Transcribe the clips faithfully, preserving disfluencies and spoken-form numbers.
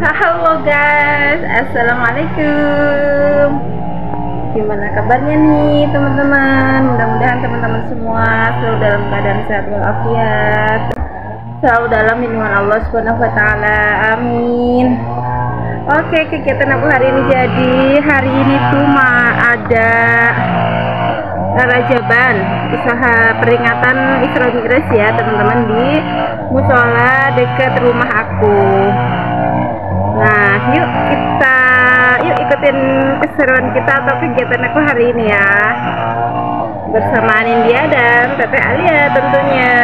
Halo guys, assalamualaikum. Gimana kabarnya nih teman-teman? Mudah-mudahan teman-teman semua selalu dalam keadaan sehat walafiat, selalu dalam lindungan Allah Subhanahu wa taala. Amin. Oke, kegiatan aku hari ini, jadi hari ini tuh ma ada rajaban, usaha peringatan Isra Mi'raj ya teman-teman, di musola dekat rumah aku. Nah, yuk kita yuk ikutin keseruan kita atau kegiatan aku hari ini ya, bersama Anindya dan Teteh Alia tentunya.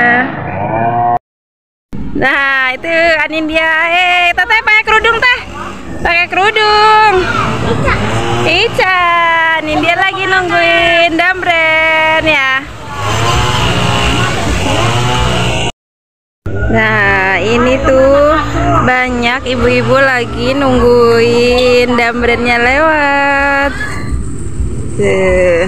Nah, itu Anindya. Eh, Teteh pakai kerudung teh. Pakai kerudung. Ica. Ica. Anindya lagi nungguin Damren ya. Nah, ini tuh banyak ibu-ibu lagi nungguin Damrennya lewat. Tuh.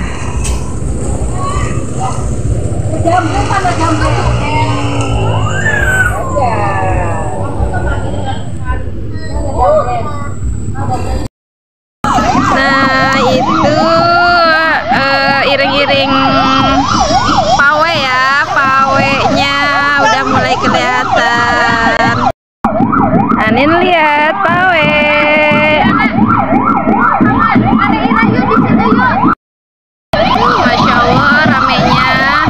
Nah, itu iring-iring uh, pawe ya, pawenya udah mulai kelihatan. Anin lihat pawe. Masya Allah ramenya.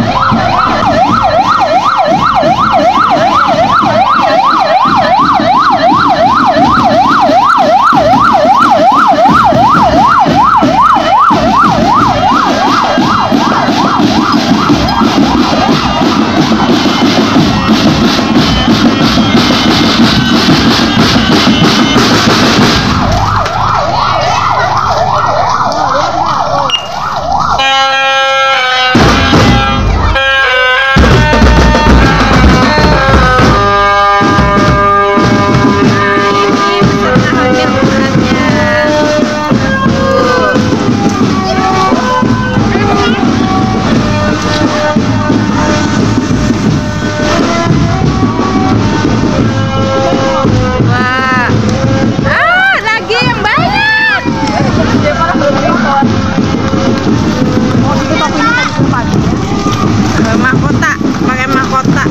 Mahkota, pakai mahkota.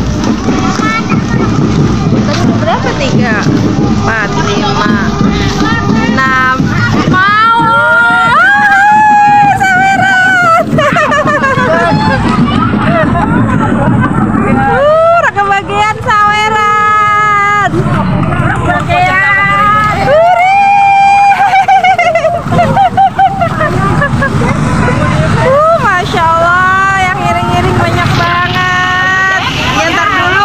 Berapa? Tiga, empat, lima, enam. Mau saweran. Uh, kebagian saweran. Bagian. Uh, masya Allah, yang iring-iring banyak banget. Nyantar dulu.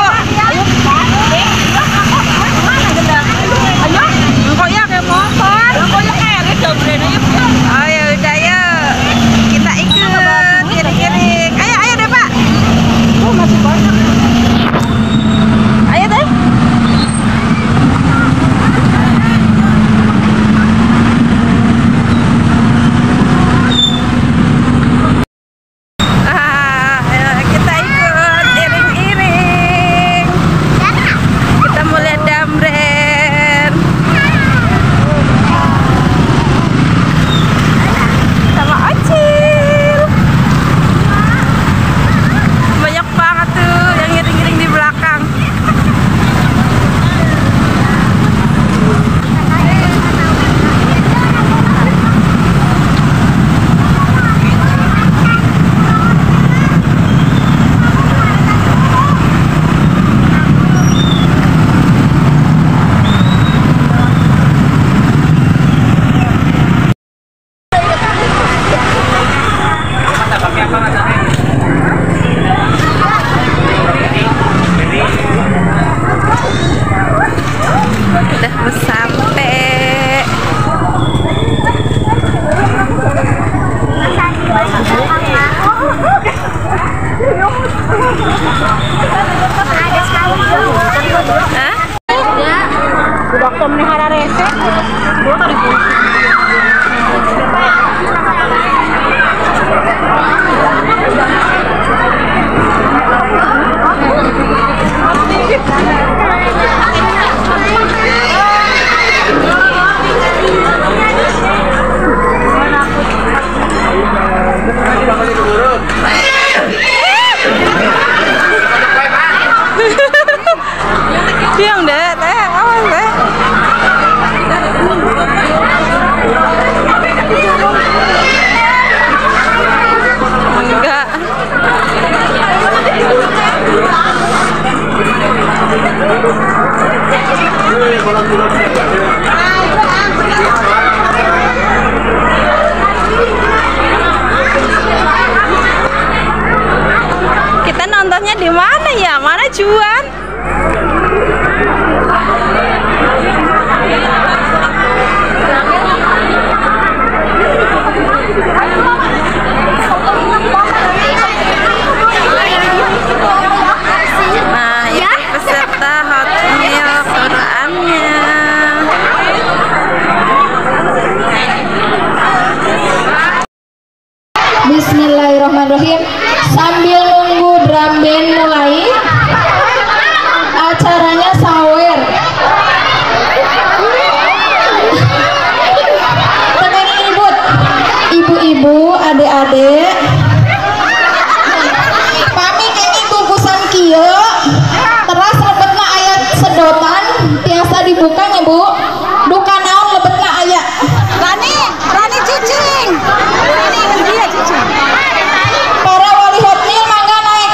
Engkau ya kayak motor. Engkau ya kayak Damren. Oh ya udah, yuk kita ikut iring-iring. Ayo, ayo deh Pak. Oh masih banyak. Ayo deh. Udah mau sampai. Hah? Dokter melihara rese. Kita nontonnya di mana ya? Mana Juan? Nah, ini peserta Hot Meal Qurannya. Bismillahirrahmanirrahim. Sambil nunggu drum band mulai, acaranya sawer. Tekan ibu, ibu-ibu, adik-adik, pami kini bungkusan kieu, teras lebetna ayat sedotan, biasa dibukanya bu. Duka naon lebetna ayat. Rani, Rani cicing. Rani dia cicing. Para wali hotmil mangga naik.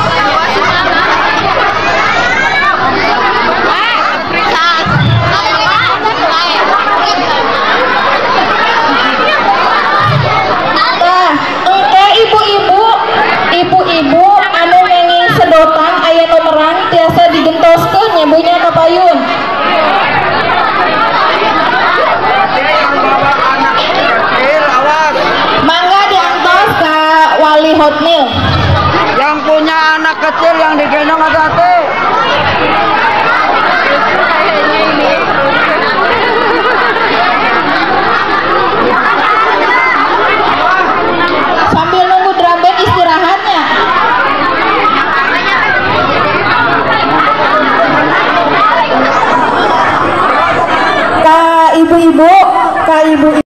Nah, engke ibu-ibu, ibu-ibu anu ngenging sedotan aya nomeran tiasa digentoskeun nyebunya ka payun. Mangga diantos ka wali hotmil. Yang punya anak kecil yang digendong hati-hati. Sambil nunggu drum band istirahatnya. Ka ibu-ibu, ka ibu